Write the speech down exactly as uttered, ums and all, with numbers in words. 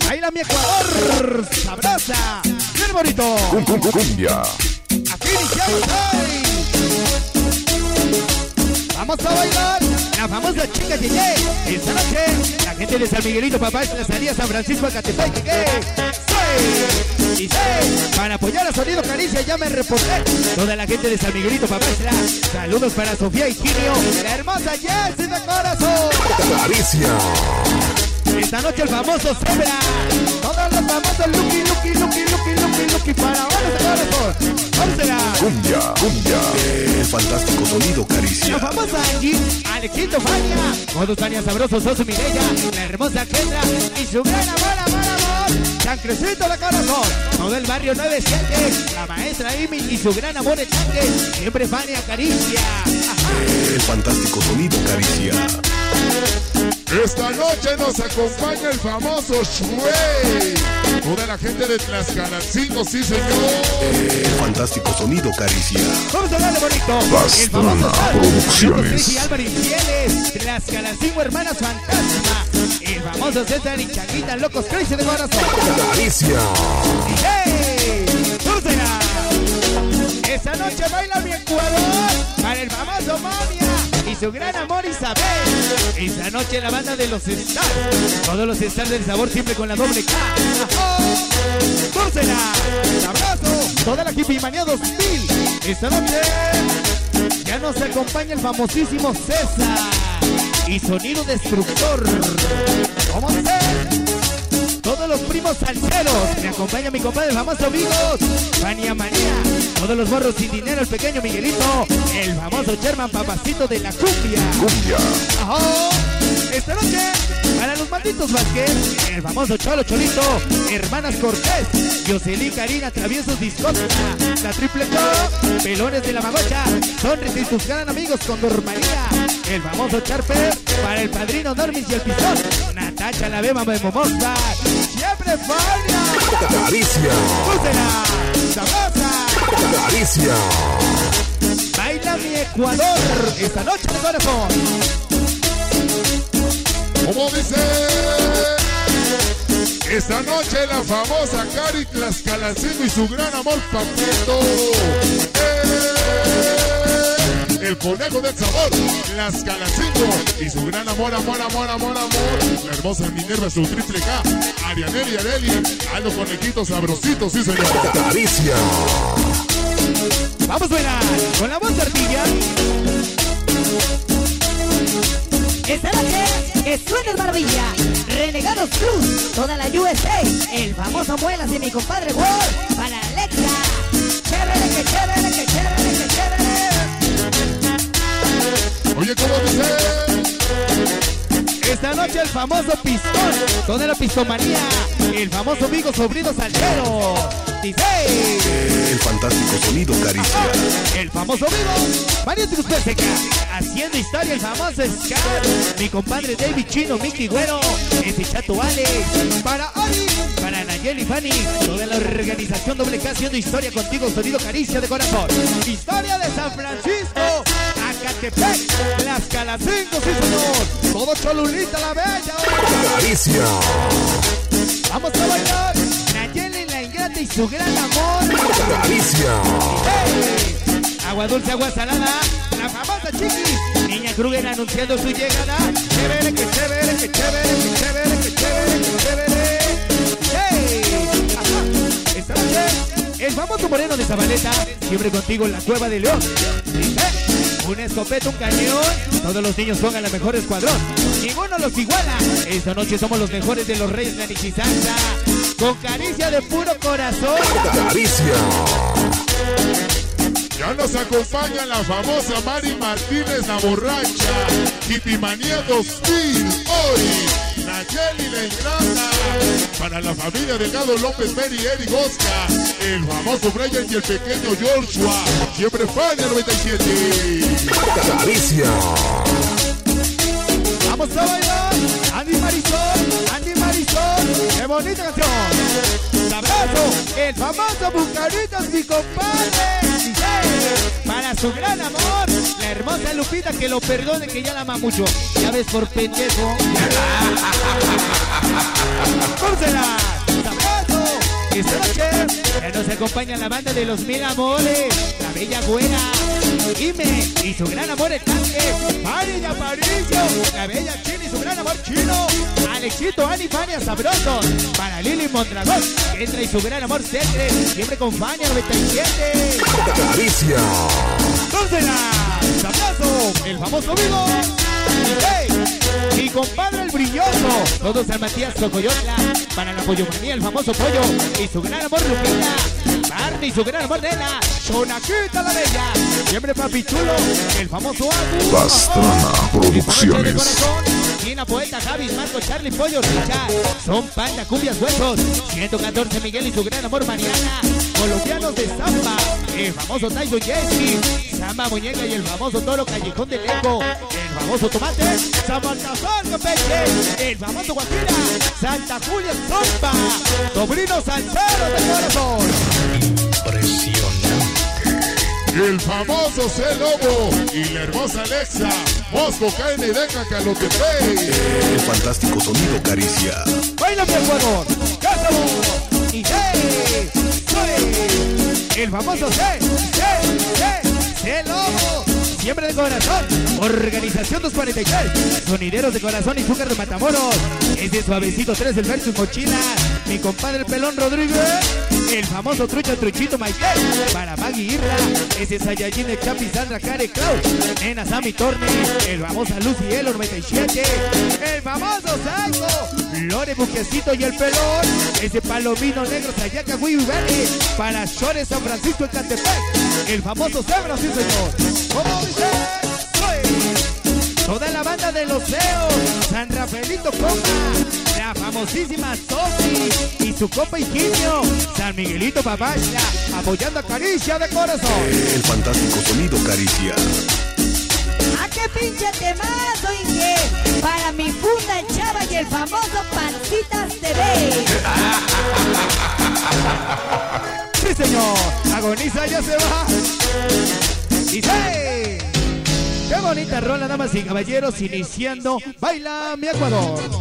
Baila mi Ecuador, sabrosa, bien bonito. Cum, cum, cum, cumbia. Aquí iniciamos hoy. Vamos a bailar la famosa chica Yeye. Esta noche, la gente de San Miguelito, papá, es la salida San Francisco, Acatepec. ¿Qué? Sí. Y sí, para apoyar a Sonido Caricia ya me reporté. Toda la gente de San Miguelito, papá, es la. Saludos para Sofía y Quinio, la hermosa Jessie de corazón. Caricia. Esta noche el famoso Zebra. Todos los famosos Lucky, Lucky, Lucky, Lucky, Lucky, Lucky para ahora de corazón. Vámosela. Cumbia, cumbia. El fantástico Sonido Caricia. La famosa Angie, Alexito Fania, todos Fania sabrosos, Sosu Mireya, la hermosa Kendra y su gran amor, amor, amor, San Crecito de corazón. Todo el barrio nueve siete, la maestra Imi y su gran amor de Chanque, siempre Fania Caricia. Ajá. El fantástico Sonido Caricia. Esta noche nos acompaña el famoso Shuey. Toda la gente de Tlaxcalancingo, sí señor. El fantástico Sonido Caricia. Vamos a darle bonito. El famoso Producciones. Y Álvaro Infieles, Tlaxcalancingo, hermanas fantasma. El famoso César y Chaguita, locos crazy de corazón. Caricia. ¡Hey! ¡Túrsela! Esta noche baila mi Ecuador para el famoso Momia y su gran amor Isabel. Esta noche la banda de los Stars, todos los Stars del sabor siempre con la doble K. ¡Túrsela! ¡Abrazo! Toda la hippie manía dos mil. Esta noche ya nos acompaña el famosísimo César y Sonido Destructor. ¿Cómo se? Todos los primos salseros, me acompaña mi compadre el famoso Vigos, Fania Manía, todos los morros sin dinero, el pequeño Miguelito, el famoso Sherman Papacito de la cumbia. Cumbia. Ajá. Esta noche, para los malditos Vázquez, el famoso Cholo Cholito, hermanas Cortés, Jocelyn Karina, Traviesos Discoteca, la Triple Co, Pelones de la Magocha, Sonris y sus gran amigos con Dormaría, el famoso Charper, para el padrino Normis y el Pistón, Natacha la Bema de Momosta, siempre Fania. Caricia. ¡Úsela! ¡Sabrosa! Caricia. Baila mi Ecuador, esta noche de corazón. Como dice, esta noche la famosa Cari Tlaxcalancingo y su gran amor Paquito. Eh, el conejo del sabor, Tlaxcalancingo y su gran amor, amor, amor, amor, amor. La hermosa Minerva, su triple K, Arianel y Areli, a los conejitos sabrositos, sí señor. Caricia. Vamos a bailar con la voz de Ardilla. Esta noche que suena el maravilla, Renegados Cruz, toda la U S A, el famoso Muelas y mi compadre Wall, para Alexa, chévere, que chévere, que chévere, que chévere. Oye, ¿cómo dice? Esta noche el famoso Pistón, toda la pistomanía, el famoso Vigo Sobrino Salchero, dice. El fantástico Sonido Caricia. El famoso Vigo, María Truspeseca, haciendo historia el famoso Scar, mi compadre David Chino, Mickey Güero, ese chato Alex, para Ari, para Nayeli Fanny, toda la organización doble K haciendo historia contigo, Sonido Caricia de corazón. Historia de San Francisco, Acatepec, Tlaxcalancingo, sí señor, todo Cholulita la bella. Caricia. Vamos a bailar, Nayeli la ingrata y su gran amor. Caricia. Hey. Agua dulce, agua salada, la famosa Chiquis, Niña Kruger anunciando su llegada. Chévere, que chévere, que chévere, que chévere, que chévere, que chévere. Hey. Ajá. Esta noche, el famoso Moreno de Zabaleta, siempre contigo en la Cueva de León. Hey. Una escopeta, un cañón, todos los niños pongan la mejor escuadrón, ninguno los iguala. Esta noche somos los mejores de los Reyes de la Nichisanza, con caricia de puro corazón. Caricia. Ya nos acompaña la famosa Mari Martínez, la borracha, Hipimanía dos mil, hoy, Nayeli la ingrata, para la familia de Gado López, Mary, Eric Oscar, el famoso Brian y el pequeño Joshua, siempre Fania noventa y siete. Caricia. Vamos a bailar, Andy Marisol, Andy Marisol, qué bonita canción. Sabroso, el famoso Bucaritas, mi compadre. Para su gran amor, la hermosa Lupita, que lo perdone, que ya la ama mucho. Ya ves, por pendejo. ¡Córsela! Esta noche ya nos acompaña la banda de los mil amores, la bella güera, Ime y su gran amor el tanque, Mari y Amarillo, la bella China y su gran amor chino, Alexito, Ani, Fania, Sabroso, para Lili Mondragón, que entra y su gran amor Cetre, siempre con Fania noventa y siete. Caricia. ¡Dónsela! ¡Sabroso! El famoso vivo. ¡Hey! Mi compadre el brilloso, todos San Matías Cocoyotla, para la pollomanía el famoso pollo y su gran amor Lupita, Barney y su gran amor Nena, Chonaquita la bella, siempre papi chulo, el famoso Agu, Pastrana Producciones. China, Poeta, Javis, Marco, Charlie, Pollo, Richard, son Panda, Cumbias, Huesos, ciento catorce Miguel y su gran amor Mariana, colombianos de Zamba, el famoso Tyson Jesse, Zamba Muñeca y el famoso Toro Callejón de Leco, el famoso Tomate, San Baltasar Campeche, el famoso Guajira, Santa Julia Zomba, sobrino Salcero del Corazón. Impresionante. El famoso C. Lobo y la hermosa Alexa, Mosco, Caine y Deca Calotepey. El fantástico sonido Caricia. ¡Baila mi Ecuador! ¡Cásamo! ¡Y C! ¡Soy! El famoso C, C, C, C Lobo, siempre de corazón, Organización dos cuarenta y tres, Sonideros de Corazón y Azúcar de Matamoros, ese suavecito tres del versus Mochila, mi compadre el Pelón Rodríguez, el famoso Trucha Truchito Maite, para Maggie Irra, ese Saiyajin de Chapi Sandra Care Clau, Nena Sammy Torne, el famoso Lucy Elo noventa y siete, el famoso Psycho, Lore Buquecito y el Pelón, ese Palomino Negro Sayaca Wii Valley, para Shores San Francisco en Catepec, el famoso Zebra, sí señor. ¿Cómo dice? Soy toda la banda de los Leos, San Rafaelito Compa, la famosísima Sofi y su copa Higinio, San Miguelito Papaya, apoyando a Caricia de Corazón. El fantástico sonido Caricia. ¡Ah, qué pinche temazo, Inge! Para mi funda el Chava y el famoso Pancitas T V. Sí, señor. Agoniza ya se va. Dice. Qué bonita rola, damas y caballeros, iniciando Baila mi Ecuador.